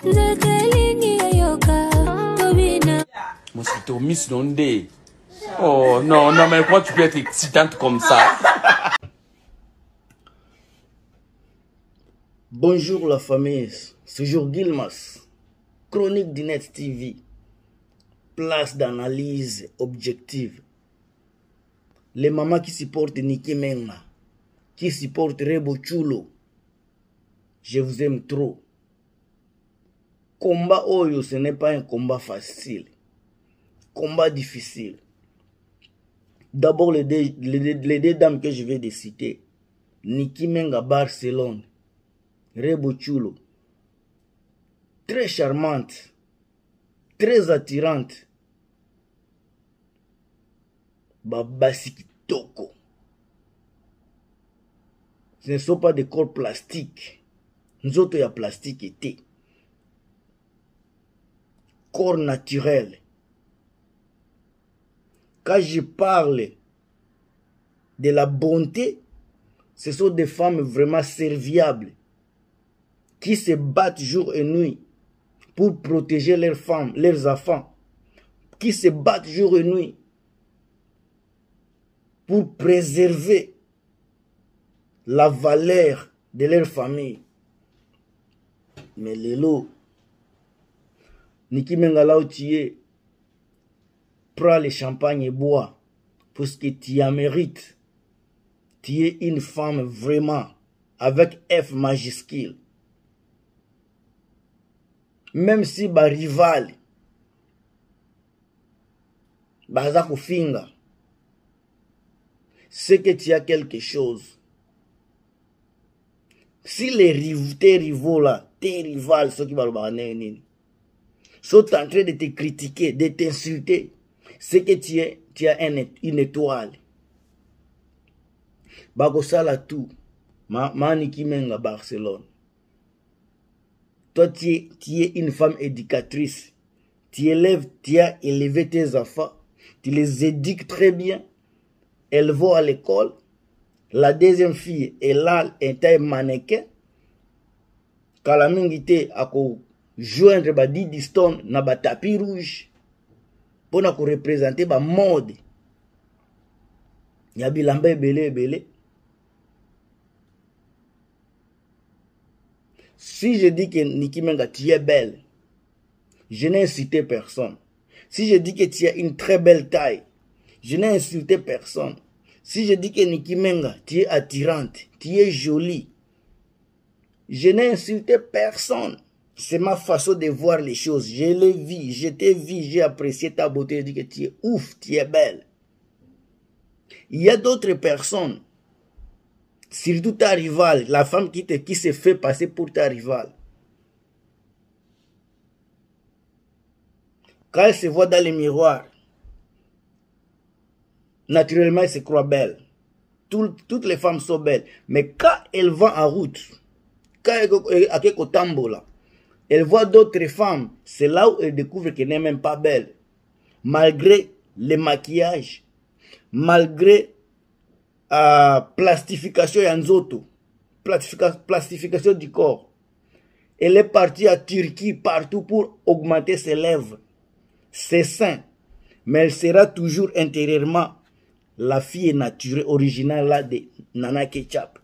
Mosquito Miss Nondé. Oh non, non, mais pourquoi tu peux être excitante comme ça? Bonjour la famille, c'est jour Gilmas, chronique du Net TV, place d'analyse objective. Les mamans qui supportent Niki Menga, qui supportent Rebo Chulo, je vous aime trop. Combat Oyo, ce n'est pas un combat facile, combat difficile. D'abord les deux dames que je vais de citer, Niki Menga Barcelone, Rebo Chulo, très charmante, très attirante. Babasi Kitoko. Ce ne sont pas des corps plastiques. Nous autres, il y a plastique était. Corps naturel. Quand je parle de la bonté, ce sont des femmes vraiment serviables qui se battent jour et nuit pour protéger leurs femmes, leurs enfants, qui se battent jour et nuit pour préserver la valeur de leur famille. Mais Lelo, Niki Menga là où tu es, prends le champagne et bois, parce que tu en mérites. Tu es une femme vraiment, avec F majuscule. Même si ba rival, baza kufinga, c'est que tu as quelque chose. Si tes rivaux là, tes rivales, ceux qui sont en train de te critiquer, de t'insulter, c'est que tu as une étoile. Bagosala tout. Niki Menga Barcelone. Toi, tu es une femme éducatrice. Tu as élevé tes enfants. Tu les éduques très bien. Elles vont à l'école. La deuxième fille est là, est un mannequin. Quand la mingité a joindre ba Didi Stone na ba tapis rouge pour na représenter ba mode. Ya bilamba belé. Si je dis que Niki Menga tu es belle, je n'ai insulté personne. Si je dis que tu as une très belle taille, je n'ai insulté personne. Si je dis que Niki Menga, tu es attirante, tu es jolie, je n'ai insulté personne. C'est ma façon de voir les choses. Je l'ai vu, je t'ai vu, j'ai apprécié ta beauté. Je dis que tu es ouf, tu es belle. Il y a d'autres personnes, surtout ta rivale, la femme qui se fait passer pour ta rivale. Quand elle se voit dans le miroir, naturellement, elle se croit belle. Toutes les femmes sont belles. Mais quand elle va en route, quand elle voit d'autres femmes, c'est là où elle découvre qu'elle n'est même pas belle. Malgré le maquillage, malgré plastification yanzoto, plastification du corps. Elle est partie à Turquie partout pour augmenter ses lèvres, ses seins. Mais elle sera toujours intérieurement la fille naturelle, originale là de Nana Ketchup.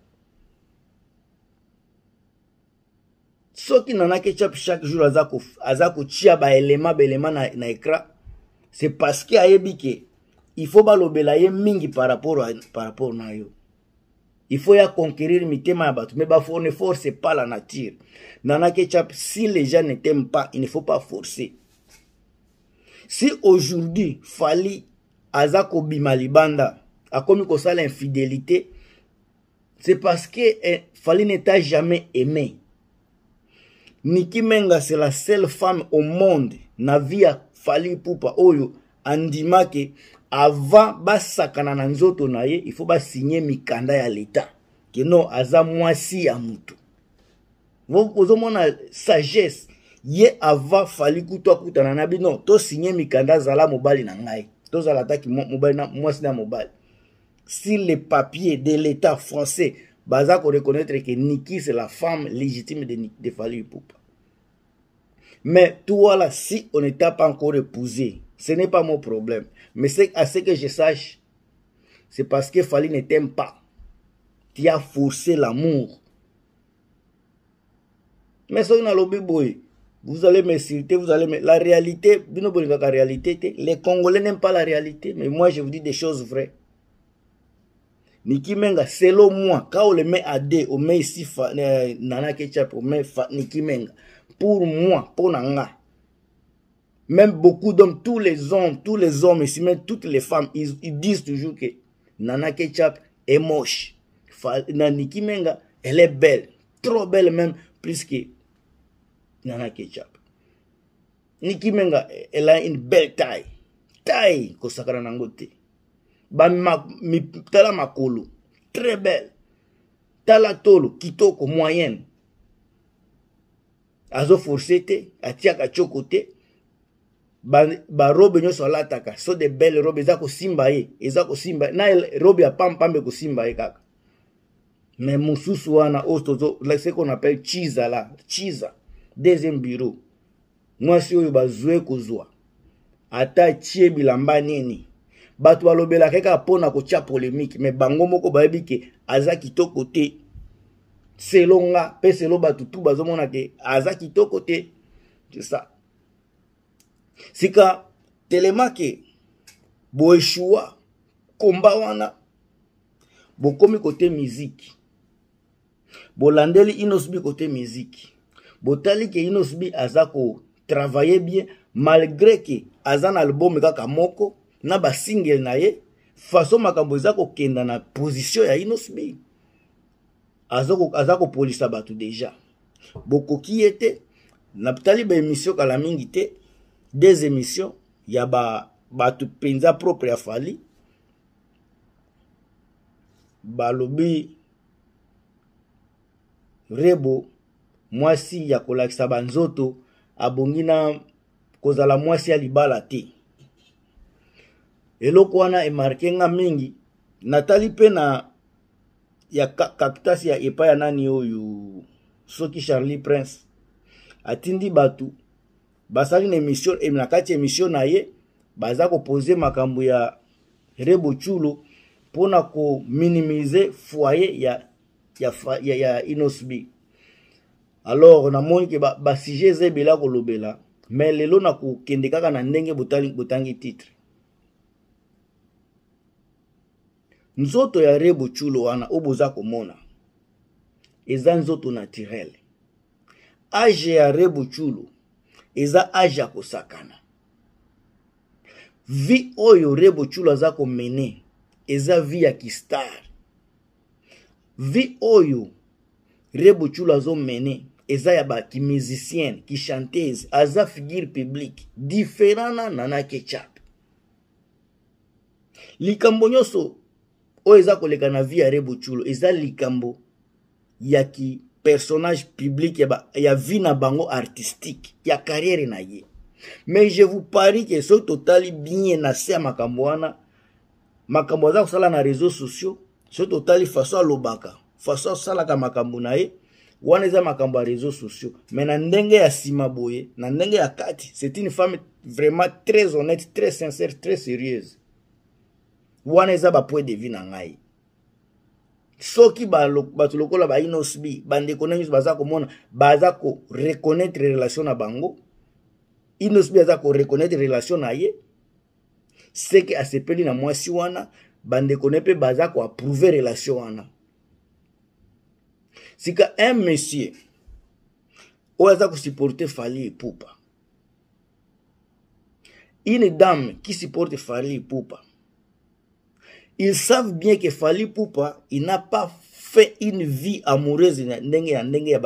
Ce qui Nana Ketchup chaque jour azako tia ba élément na écran, c'est parce qu'il a ébiqué. Il faut balobela ye mingi par rapport na yo. Il faut ya conquérir mitema batu, mais on ne force pas la nature. Nana Ketchup, si les gens ne t'aiment pas, il ne faut pas forcer. Si aujourd'hui Fally azako bimalibanda a commis comme ça l'infidélité, c'est parce que Fally ne t'a jamais aimé. Niki Menga, c'est la seule femme au monde na via Fally Ipupa oyo andima ke avant basakana na nzoto na ye, il faut signer mikanda ya l'État que non aza mwasi ya mutu. Vous mona sagesse ye avant Fally kutwa kutana na bino to signer mikanda zala mobali na ngai to zala taki mobali na mwasi na mobali. Si les papiers de l'État français baza ko reconnaître que Niki c'est la femme légitime de Fally Ipupa. Mais toi là, si on ne t'a pas encore épousé, ce n'est pas mon problème. Mais à ce que je sache, c'est parce que Fally ne t'aime pas. Tu as forcé l'amour. Mais ça, on a lobby boy. Vous allez m'insulter, vous allez me... La réalité, les Congolais n'aiment pas la réalité, mais moi je vous dis des choses vraies. Niki Menga, selon moi, quand on le met à D, on met ici Nana Ketchup, on met Niki Menga. Pour moi, pour Nanga, même beaucoup d'hommes, tous les hommes, ici, même toutes les femmes, ils disent toujours que Nana Ketchup est moche. Niki Menga, elle est belle, trop belle même, plus que Nana Ketchup. Niki Menga, elle a une belle taille. Taille, kosakara nangote. Tala makolo, très belle. Tala tolo, kitoko, moyenne. Azo forcete, atiaka chokote. Ba robe nyoso alataka, so de belles robes, ezako simba ye, na robe ya pambe ko simba ye kaka. Mais mususu wana ostozo, ce qu'on appelle chiza là, chiza, deuxième bureau. Moi si oyo bazwe kozwa. Ata tie bilamba nini. Batu balobela keka pona ko tia polémique, mais bango moko bayebi ke aza kitoko te. Selonga, pe selo batu tu bazomona ke aza kitoko te. C'est ça. Sika telema ke bo eshua komba wana bo komi côté musique. Bo landeli Inosbi côté musique. Bo tali ke Inosbi azako travailler bien malgré que azan album kaka moko na ba single na ye façon makambo ezako kenda na position ya Inosbi. Azako polisa batu déjà. Boko ki était na tali ba émission kala mingi te. Des émissions, il y a batu penza propre ya Fally. Balobi Rebo mwasi ya kolakisa banzoto abongina kozala mwasi ya libala te. Eloko wana emarke nga mingi. Natali pe na ya kapitasi ya epa ya nani oyo soki Charlie Prince atindi batu basali na émission na kati émission na ye baza ko poser makambo ya Rebo Chulo pona ko minimiser foyer ya Inosbi. Alors na moni ke ba sujet zebela ko lobela, mais lelo na ko kende kaka na ndenge botangi titre. Nzoto ya Rebo Chulo wana oboza komona eza nzoto naturel. Age ya Rebo Chulo eza age ya kosakana. Vi oyo Rebo Chulo aza komene eza vi ya kistar. Vi oyo Rebo Chulo azo mene eza ya ba ki musicienne, ki chanteuse, aza figure publique, différent na Nana Ketchup. Likambo nyoso oyo eza koleka na vi ya Rebo Chulo eza likambo ya ki personnage public ya vie na bango artistique ya carrière na ye. Mais je vous parie que ce total bien na se makambo wana makambo za kusala na réseaux sociaux ce total façon lobaka façon sala ka makambo na ye wana za makambo ya réseaux sociaux. Mais na ndenge ya sima boye na ndenge ya kati c'est une femme vraiment très honnête, très sincère, très sérieuse. Wana za ba point de vue na ngai. Soki batu lokola ba Inosbi bande konenyo baza komona baza ko reconnaître relation na bango. Inosbi baza ko reconnaître relation na ye. C'est que asepeli na mwasi wana bande konepe baza ko approuver relation wana. Sika un monsieur oza ko supporter Fally Ipupa. Une dame qui supporte Fally Ipupa. Ils savent bien que Fally Ipupa, il n'a pas fait une vie amoureuse ndenge ya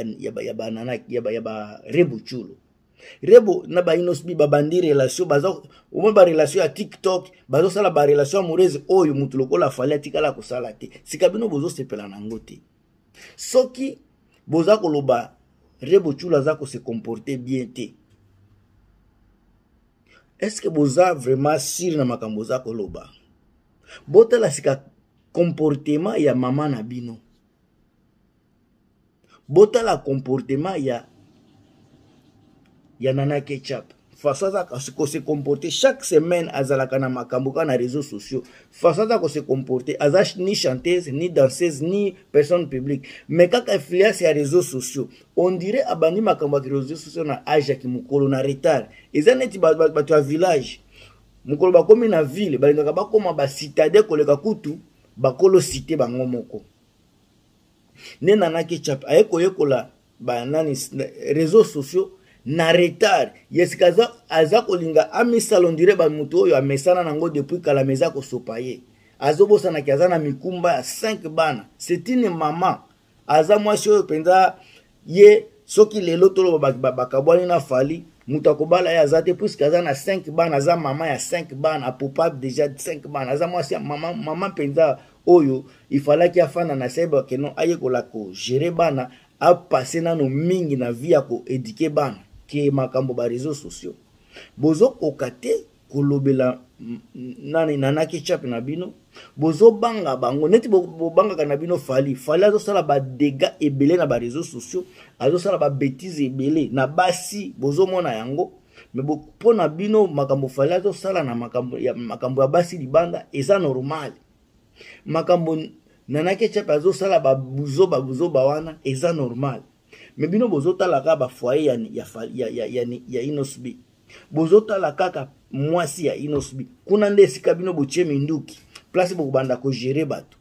Rebo Chulo. Rebo na ba Inosbi babandi relation baza o ba relation ya TikTok bazo sala ba relation amoureuse oyo mutu lokola Fally atikala ko sala te. Sikabino bozo sepela nango te. Soki boza koloba Rebo Chulo aza ko se comporter bien te. Est-ce que boza vraiment sûr na makambo za koloba? Bota la sika comportement ya mama na bino. Bota la comportement ya ya Nana Ketchup. Façon ça qu'on se comporter chaque semaine azalaka na makambo na réseaux sociaux. Façon ça qu'on se comporter azash ni chanteuse ni danseuse ni personne publique. Mais quand influence ya réseaux sociaux, on dirait abani makambo ya réseaux sociaux na âge ya kimukolo na retard. Ezaneti batu ya village. Mukolo bakomi na ville balingaka bakoma ba citadin koleka kutu bakolo cité bango moko. Ne Nana Ketchup ayekoyekola ba nani réseaux sociaux na retard. Yesikaza aza kolinga amisala ondire ba mutu oyo amesana nango depuis kala meza ko sopaye. Azobosa na kiazana mikumba ya 5 bana. C'est une maman. Aza mwasi oyo penza ye soki lelo tolo bakabwani na fali mutu akobala ya azate puisque aza na 5 bana, aza mama ya 5 bana, apopable déjà 5 bana. Aza mwasi ya mama penza oyo il fallait qu'il afana na seba keno ayekola ko gérer bana a passer nano mingi na vie ko éduquer bana ke makambo ba réseaux sociaux. Bozo kokate kolobela nani Nana Ketchup na bino, bozo banga bango neti bo banga kana bino fali azo sala ba dégâts ebele na ba réseaux sociaux, azo sala ba bêtises ebele na basi bozo mona yango. Mais pona bino makambo fali azo sala na makambo ya basi libanda eza normal. Makambo Nana Ketchup azo sala ba buzoba wana eza normal. Mais bino bozo talaka ba foyer ya Inosbi. Bozo talaka ka mwasi ya Inosbi. Kuna nde sika bino botie minduki. Place bo banda ko gérer bato.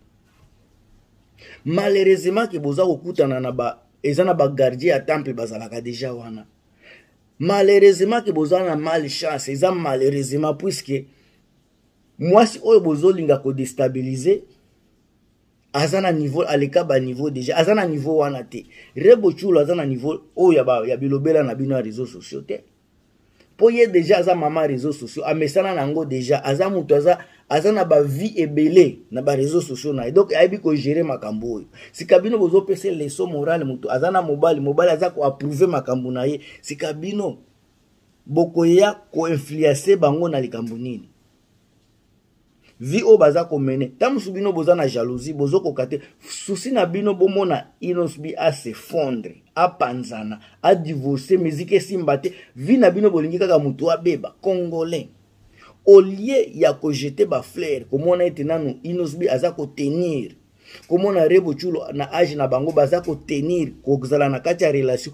Malheureusement que boza kokutana na ba ezana ba gardien ya temple bazalaka déjà wana. Malheureusement que boza na malchance, eza malheureusement puisque mwasi oyo bozo linga ko déstabiliser azana niveau aleka ba niveau déjà azana niveau wana te. Rebo chulo azana niveau oyo ya bilobela na bino ya réseaux sociaux te. Po ye déjà aza mama réseaux sociaux amesana nango déjà aza mutu azana ba vie ebele na ba réseaux sociaux na. Donc aibi ko gérer makambo oyo. Sikabino bozo pese leçon morale mutu azana mobile aza ko approuver makambo na ye. Sikabino bokoya ko influencer bango na likambo nini. Vi o baza ko mene tamusu bino boza na jalousie bozo kokate souci na bino bomona Inosbi a se fondre a panzana a divorcer musique simbate vi na bino bolingi kaka mutu abeba congolais au lieu ya ko jeter ba fleur komona ete nanu Inosbi aza ko tenir komona Rebo Chulo na age na bango baza ko tenir ko kuzala na kati ya relation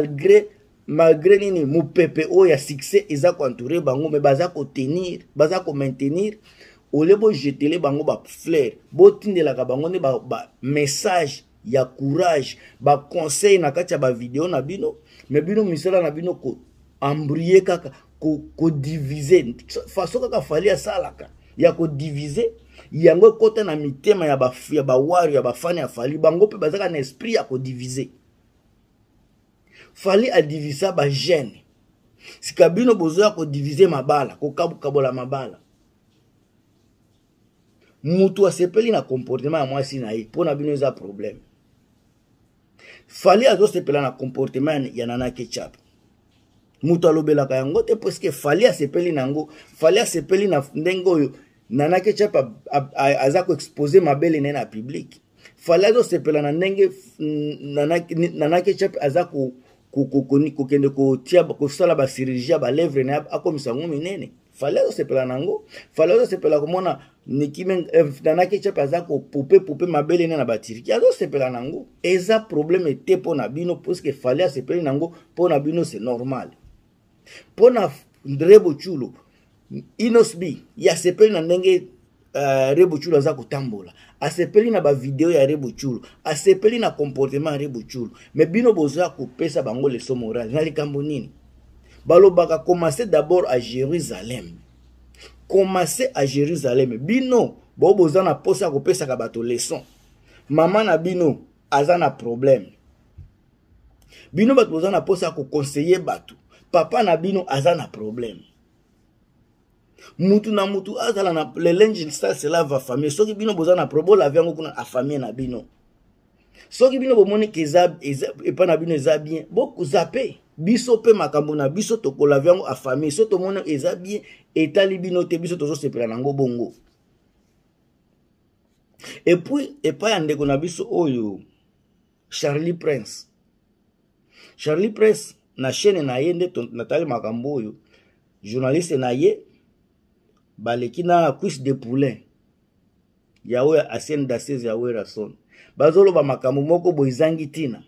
malgré nini mupepe o ya succès eza ko entourer bango mais baza ko tenir baza ko maintenir. Ole bo jetele bango ba fleur bo tindela ka bango ne ba message ya courage ba conseil na kati ya ba video na bino mais bino misala na bino ko embrouiller kaka ko diviser façon kaka fali ya salaka ya ko diviser yango kota na mitema ya ba wari ya ba fani ya fali bango pe bazaka na esprit ya ko diviser fali a diviser ba jeune sikabino bozo ya ko diviser mabala ko kabola mabala. Mutu asepeli na comportement ya mwasi na ye pona bino eza problème. Fali azo sepela na comportement ya Nana Ketchup. Mutu alobelaka yango te parce fali asepeli nango, fali asepeli na ndenge oyo Nana Ketchup aza ko exposer mabele na public. Fali azo sepela na ndenge Nana Ketchup aza ko kende ko tia ko sala ba chirurgie ba lèvre na akomisa ngumi nene. Fali azo sepela nango, fali azo sepela komona Nikime Nana Ketchup aza ko poupe mabele na batiriki azo sepela nango eza problème te pona bino parce que fallait sepela nango pona bino c'est normal. Pona Rebo Chulo Inosbi ya sepela na ndenge Rebo Chulo aza kotambola asepeli na ba video ya Rebo Chulo asepeli na comportement ya Rebo Chulo mais bino boza ko pesa bango leçon morale na likambo nini balobaka commencer d'abord à Jérusalem. Commencer à Jérusalem. Bino, boboza na posa ko pesa ka bato leçon. Maman na bino azana problème. Bino bato boza na posa ko conseiller bato. Papa na bino azana problème. Mutu na mutu azala na le linge ça cela va famille. Soki bino boza na problème la viango kuna a famille na bino. Soki bino bomoni ke epa na bino eza bien, boku zape. Biso pe makambo na biso tokola viango a famille. So to mona eza bien etali bino te biso tozo sepela nango bongo. Et puis epa ya ndeko na biso oyo Charlie Prince na chaîne na ye nde natali makambo oyo journaliste na ye baleki na cuisse de poulain yawe Ancienne Daseuse yawe Rason bazoloba makambo moko boizangi tina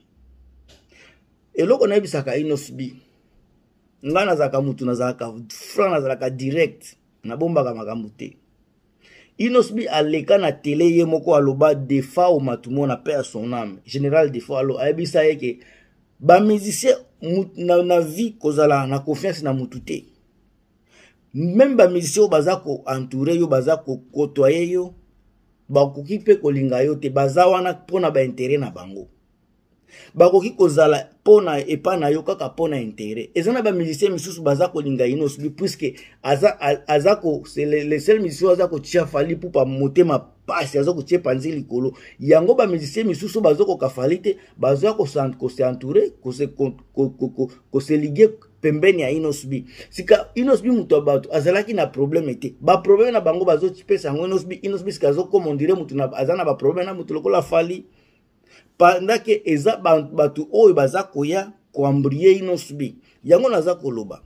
eloko nayebisaka Inos B nga nazalaka mutu nazalaka franc nazalaka direct nabombaka makambo te Inos B aleka na télé ye moko aloba defa o matumo na paix à son âme général defa alo ayebisa yeke ba musicien na vie kozala na confiance na mutu te même ba musicien baza ko entourer yo baza ko côtoyer yo bakoki pe kolinga yo te baza wana pona ba intérêt na bango bakoki kozala pona epa na yo kaka pona intérêt ezana ba musicien misusu baza kolinga Inos B puisque azako c'est le seul musicien azako tia fali pour pa motema pasi azako tia panzi likolo yango ba musicien misusu bazoko kafali te baza ko se entourer ko se liguer pembeni ya Inos B sika Inos B mutu abato azalaki na problème te ba problème na bango bazo tipesa ngo Inos B sika zo comme on dirait mutu na azana ba problème na mutu lokola fali pendant que eza batu oyo baza koya koambrie Inos B yango naza koloba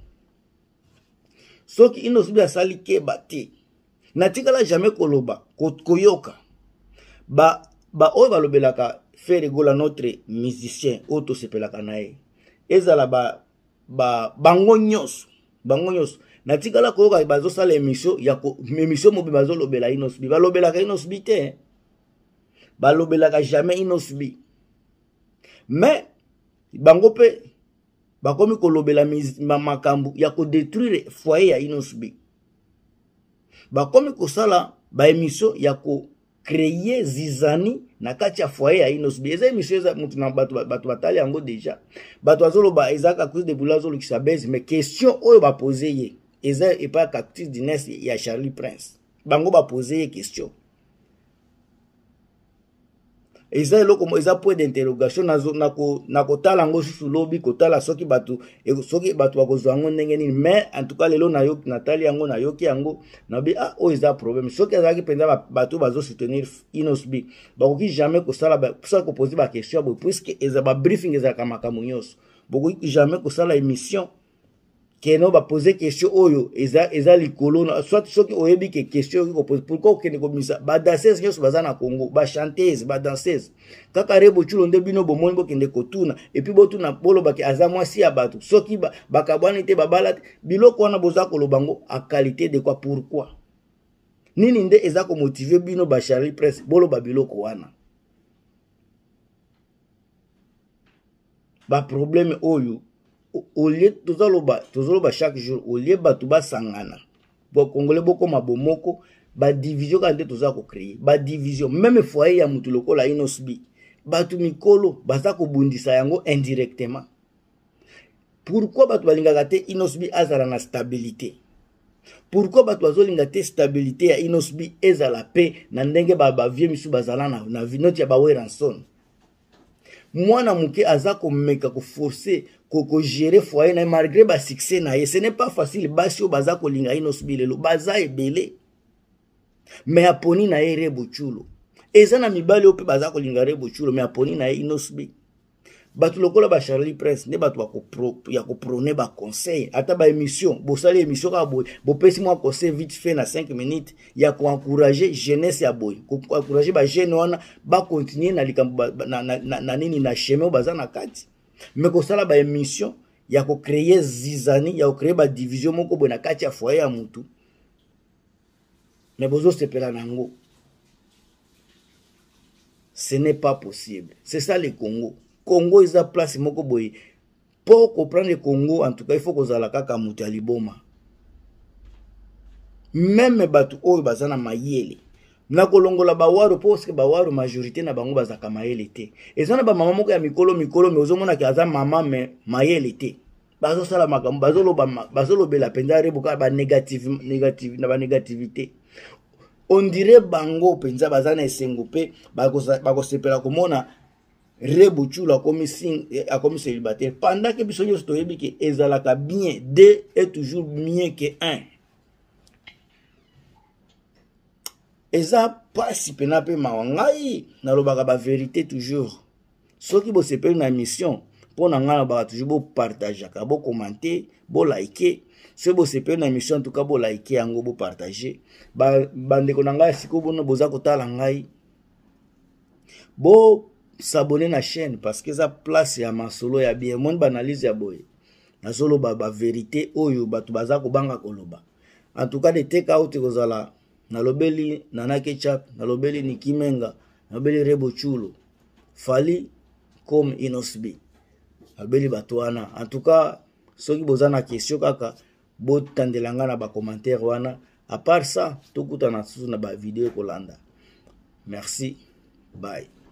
soki Inos B asali keba te natikala jamais koloba koyoka ba oyo balobelaka faire rigola notre musicien oyo tosepelaka na ye ezala bango nyonso natikala koyoka bazosala émission mobe bazolobela Inos B balobelaka Inos B te balobelaka jamais Inos B mais bango pe bakomi kolobela makambo ya ko détruire foyer ya Inos B bakomi kosala ba émission ya ko créer zizani na kati ya foyer ya Inos B eza émission eza mutu na bato batali yango déjà bato azoloba ezaka cause de boulazo lokisa base mais question oyo ba poser ye eza epa Cactus Dines ya Charlie Prince bango ba poser ye question eza eloko mo eza point d'interrogation na kotala ngo susu lobi kotala soki batu bakozwa ngo ndenge nini mais en tout cas lelo na yo natali yango na yoki yango na bi o eza problème soki azaki penza batu bazo soutenir Inos B bakoki jamais kosala pour ko poser ba question puisque eza ba briefing eza kama nyonso bakoki jamais kosala émission keno ba poser question oyo eza likolo soit soki oyebi ke question ko pose pourquoi kene ko misa ba danseuse nyonso baza na Congo ba chanteuse ba danseuse kaka Rebo Chulo nde bino bomoni bo kende kotuna et puis botuna boloba ke aza mwasi ya bato soki bakabwana te babala biloko wana boza ko lobango a qualité de quoi pourquoi nini nde eza ko motiver bino ba Charlie Press boloba biloko wana ba problème oyo au lieu tozoloba chaque jour au lieu batu basangana bo congolais boko mabomoko ba division kande toza ko créer ba division même foyer ya mutu lokola Inos B batu mikolo baza ko bundisa yango indirectement pourquoi batu balingaka te Inos B azala na stabilité pourquoi batu bazolinga te stabilité ya Inos B ezala paix na ndenge ba vieux misu bazala na vinoti ya ba Weranson mwana muke aza ko meka ko forcer ko gérer foyer na malgré ba succès na ye ce n'est pas facile basio baza ko linga Inos B lelo baza ebele mais aponi na ye Rebo Chulo eza na mibali ope baza ko linga Rebo Chulo mais aponi na ye Inos B batu lokola ba Charlie Prince ne batu ya ko prôner ba conseil ata ba émission bo sali émission ka boy bo pesi moi conseil vite fait na 5 minutes ya ko encourager jeunesse ya boy ko encourager ba jeune wana ba continuer na likambo na nini na chemin baza na kati mais ko sala ba émission ya ko créer zizani ya ko créer ba division moko bo na kati ya foyer ya mutu mais bozo sepela nango ce n'est pas possible c'est ça le Congo is a place moko boy. Pour comprendre le Congo, en tout cas, il faut que zala kaka mutu aliboma. Même batu oyo bazana mayele. Na kolongola bawaru parce que bawaru majorité na bango bazaka mayele te. Ezana ba mama moko ya mikolo me ozomona ki aza mama me mayele te. Bazo sala makambo bazolo bela penza rebuka ba négative na ba négativité. On dirait bango penza bazana esengo pe bakosepela komona Rebo Chulo a commis célibataire. Pendant que biso nyonso toyebi ke ezalaka bien, 2 est toujours mieux que 1. Eza pas si pena pe mawangai na lobaka ba vérité toujours. Soki bo sepeli na mission, Pour nga ba toujours bo partager ka bo commenter bo liker ce bo sepe na émission en tout cas bo liker yango bo partager bande ko nanga siko bono boza kotala ngai bo s'abonner na chaîne parce que ça place ya masolo ya bien mon banalise ya boye na solo ba vérité oyo batu baza ko banga koloba en tout cas de take out kozala na lobeli Nana Ketchup na lobeli Nikimenga na lobeli Rebo Chulo Fali comme Inosbi abeli batwana en tout cas soki boza na question kaka botandelanga na ba commentaire wana à part ça tokutana susu na ba vidéo kolanda merci bye.